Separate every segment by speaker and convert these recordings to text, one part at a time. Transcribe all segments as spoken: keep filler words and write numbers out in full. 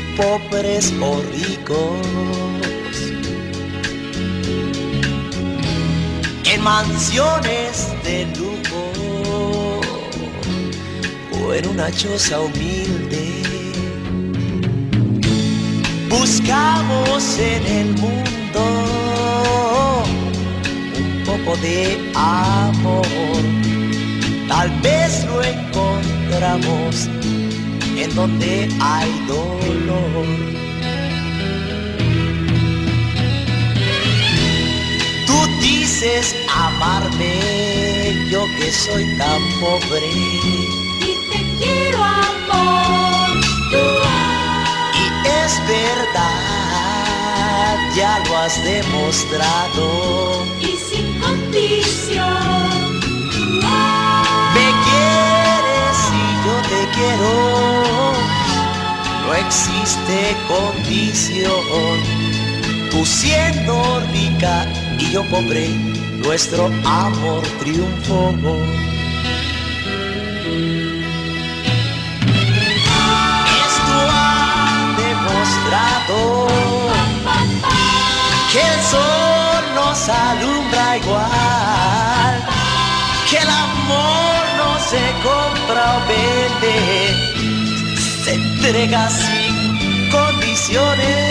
Speaker 1: pobres o ricos, en mansiones de lujo o en una choza humilde. Buscamos en el mundo un poco de amor, tal vez lo encontramos en donde hay dolor. Tú dices amarme, yo que soy tan pobre,
Speaker 2: y te quiero, amor, tú has.
Speaker 1: y es verdad, ya lo has demostrado,
Speaker 2: Y sin condición, tú has.
Speaker 1: me quieres y yo te quiero, no existe condición. Tú siendo rica y yo pobre, nuestro amor triunfó. Esto ha demostrado que el sol nos alumbra igual, que el amor no se compra o vende, se entrega sin condiciones.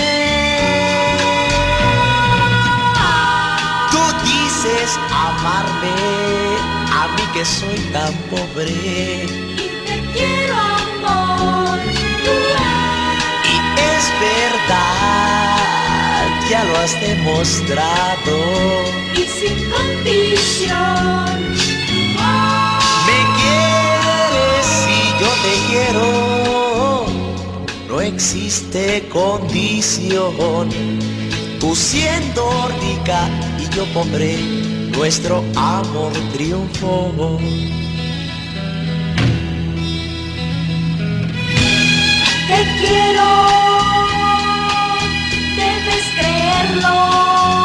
Speaker 1: Tú dices amarme, a mí que soy tan pobre,
Speaker 2: Y te quiero, amor, tú has.
Speaker 1: y es verdad, ya lo has demostrado.
Speaker 2: Y sin condición, tú has.
Speaker 1: Me quieres y yo te quiero, no existe condición. Tú siendo rica y yo pobre, nuestro amor triunfó.
Speaker 2: Te quiero, debes creerlo.